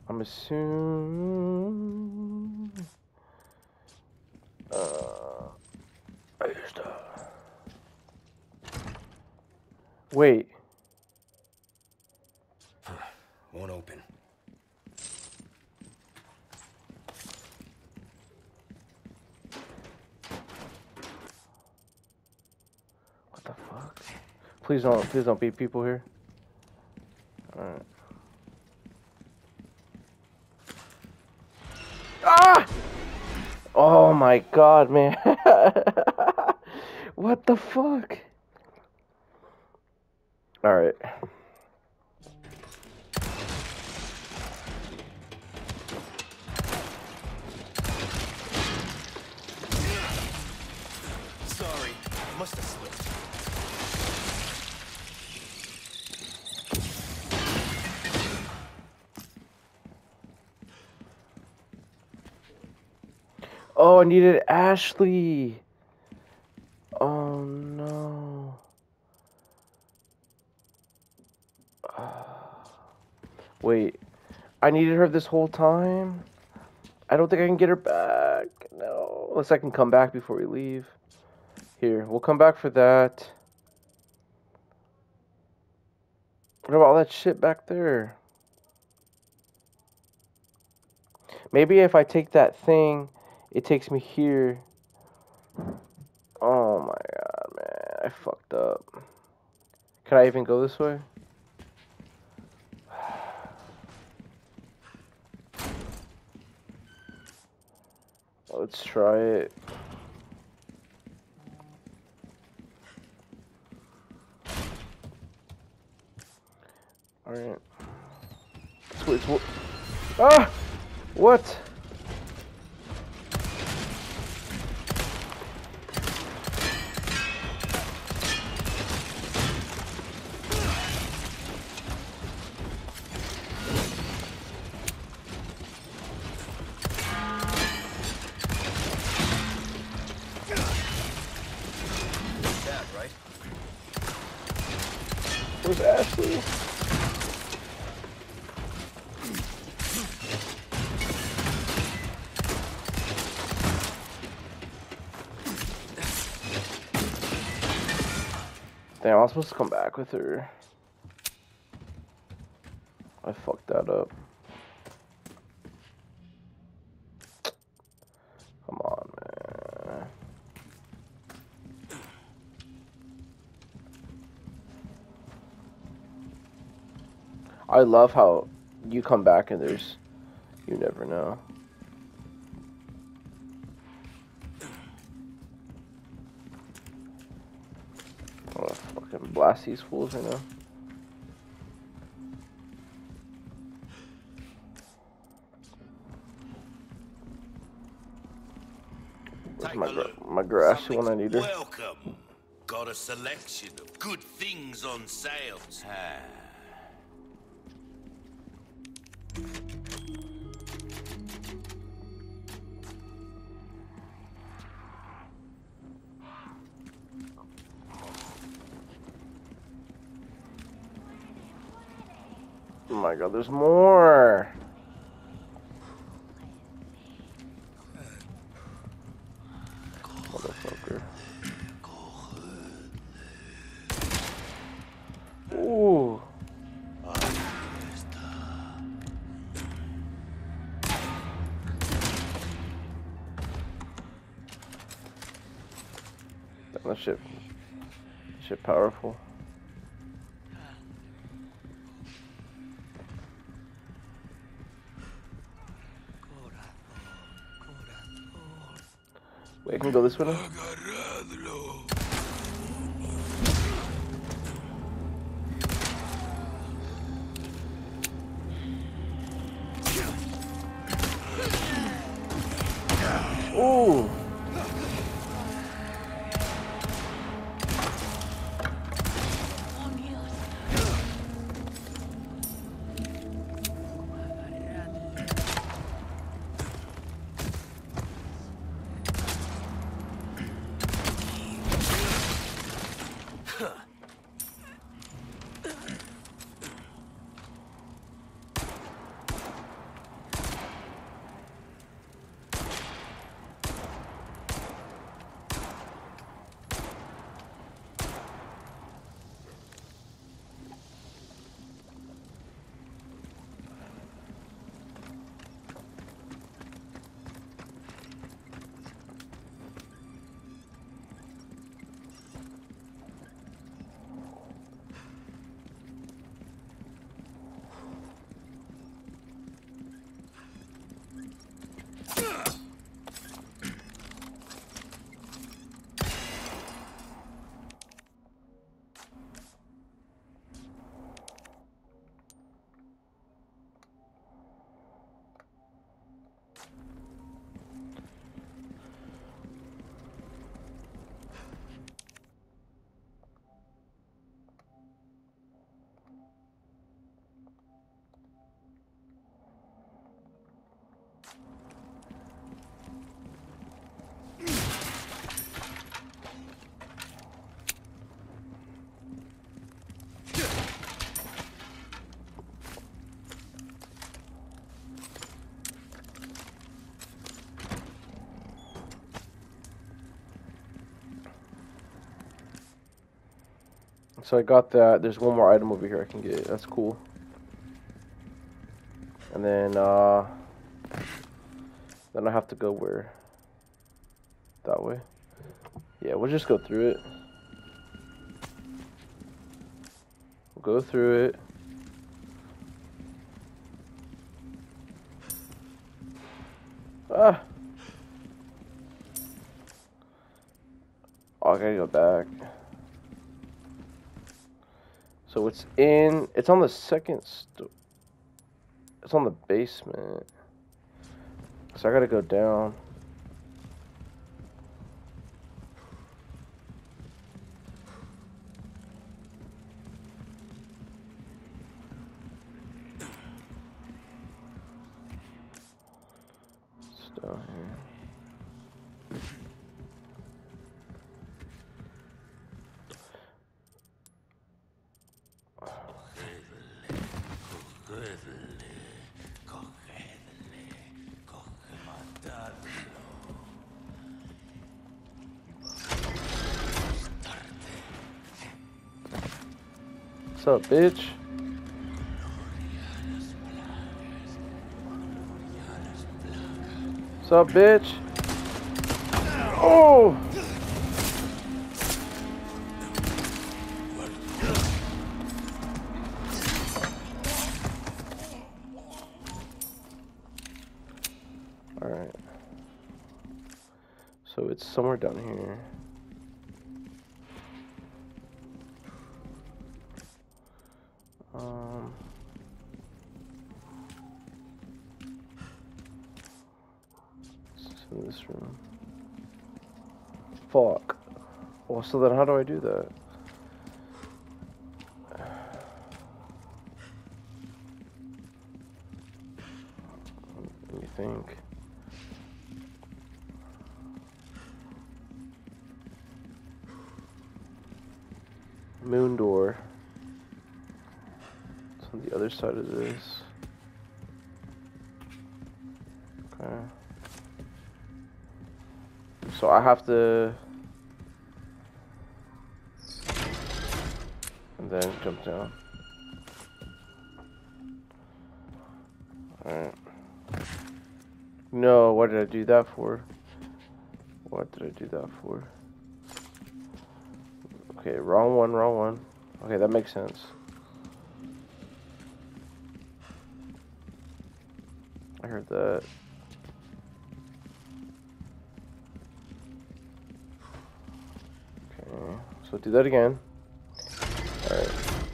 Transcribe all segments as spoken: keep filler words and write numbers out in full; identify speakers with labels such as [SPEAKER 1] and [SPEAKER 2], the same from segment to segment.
[SPEAKER 1] I'm assuming. Uh, I used to. Wait.
[SPEAKER 2] Won't open.
[SPEAKER 1] What the fuck? Please don't, please don't be people here. Alright. Ah! Oh my god, man. What the fuck? Alright.
[SPEAKER 2] Sorry, must have slipped.
[SPEAKER 1] Oh, I needed Ashley. Oh no. Wait, I needed her this whole time? I don't think I can get her back. No, unless I can come back before we leave. Here, we'll come back for that. What about all that shit back there? Maybe if I take that thing, it takes me here. Oh my god, man. I fucked up. Can I even go this way? Let's try it. Alright. It's, it's, ah! What? Where's Ashley? Damn, I was supposed to come back with her. I fucked that up. Come on, man. I love how you come back and there's, you never know. I'm gonna fucking blast these fools right now. Where's my, gra my grassy one? I need her.
[SPEAKER 3] Welcome. Got a selection of good things on sale. Ah.
[SPEAKER 1] Oh my god, there's more. Motherfucker. Ooh. That shit, shit powerful. Wait, I can go this way now? Ooh. So I got that. There's one more item over here I can get. That's cool. And then, uh... then I have to go where? That way? Yeah, we'll just go through it. We'll go through it. Ah! Oh, I gotta go back. So it's in... It's on the second... Sto it's on the basement. So I gotta go down. It's down here. What's up, bitch? What's up, bitch? Oh! Alright. So it's somewhere down here. Um, it's in this room. Fuck. Well, so then how do I do that? Let me think. Moon door. It's on the other side of this. Okay. So I have to... and then jump down. Alright. No, what did I do that for? What did I do that for? Okay, wrong one, wrong one. Okay, that makes sense. I heard that. Okay, so do that again. Alright.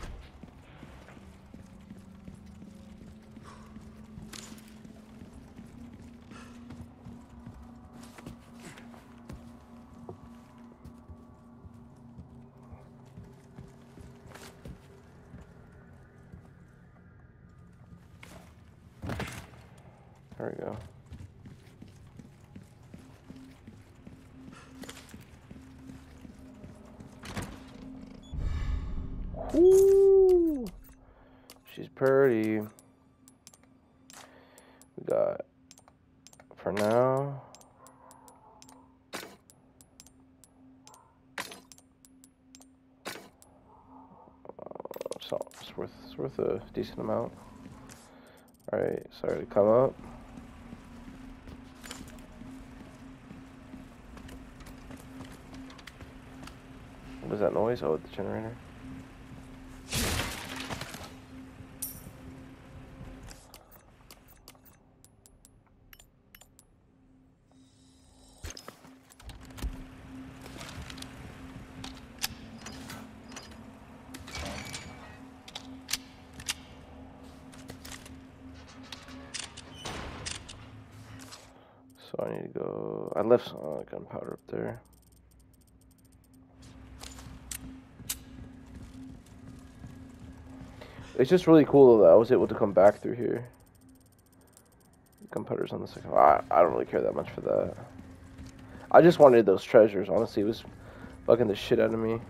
[SPEAKER 1] There we go. Ooh, she's pretty. We got, for now, so it's worth it's worth a decent amount. All right, sorry to come up. What was that noise? Oh, the generator. So I need to go. I left some uh, gunpowder up there. It's just really cool that I was able to come back through here. Gunpowder's on the second. I, I don't really care that much for that. I just wanted those treasures. Honestly, it was bugging the shit out of me.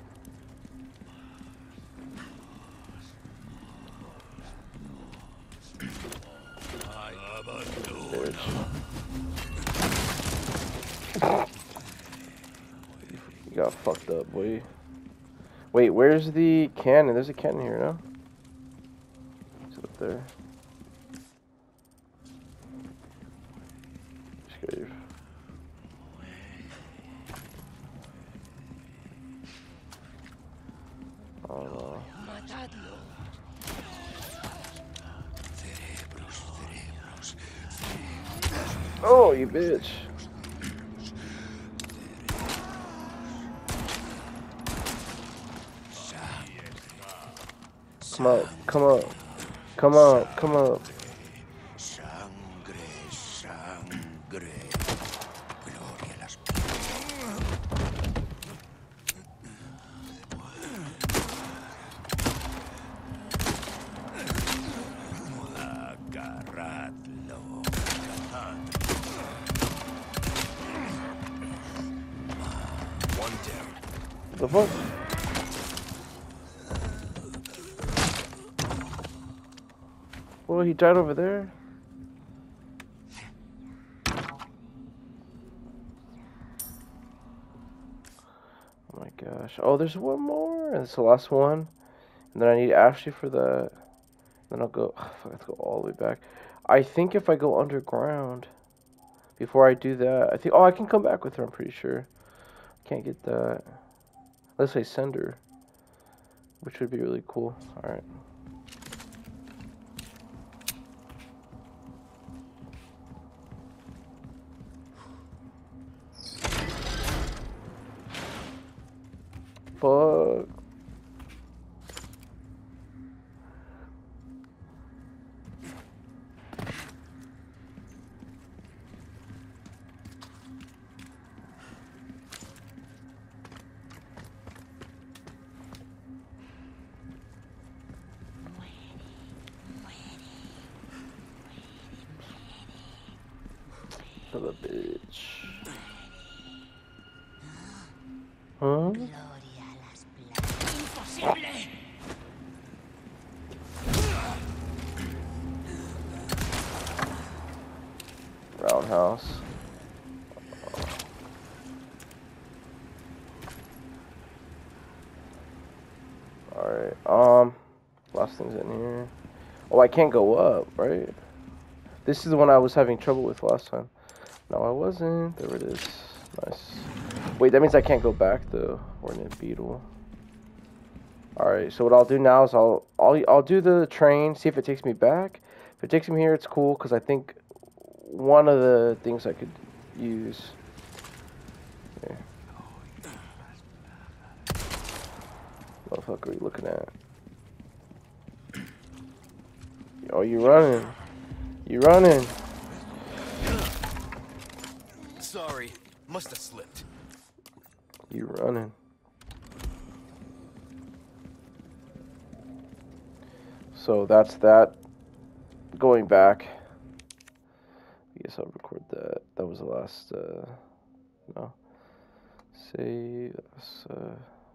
[SPEAKER 1] You got fucked up, boy. Wait, where's the cannon? There's a cannon here, no? It's up there. Just go. Oh no. Oh, you bitch. Come up, come up, come up, come up.
[SPEAKER 3] Sangre, sangre. Gloria a las... Agarradlo. One down.
[SPEAKER 1] The fuck? Oh, he died over there? Oh my gosh. Oh, there's one more. And it's the last one. And then I need Ashley for that. Then I'll go. Oh, fuck, I have to go all the way back. I think if I go underground before I do that, I think. Oh, I can come back with her, I'm pretty sure. Can't get that. Let's say send her, which would be really cool. Alright. Fuck. Son of a bitch. Huh? Roundhouse. Alright, um, last thing's in here. Oh, I can't go up, right? This is the one I was having trouble with last time. No, I wasn't. There it is. Nice. Wait, that means I can't go back though. We're in a beetle. Alright, so what I'll do now is I'll, I'll, I'll do the train, see if it takes me back. If it takes me here, it's cool, because I think one of the things I could use. Here. What the fuck are you looking at? Oh, you running. You running.
[SPEAKER 2] Sorry, must have slipped.
[SPEAKER 1] You running. So that's that. Going back. I guess I'll record that. That was the last, uh, no. Save, uh,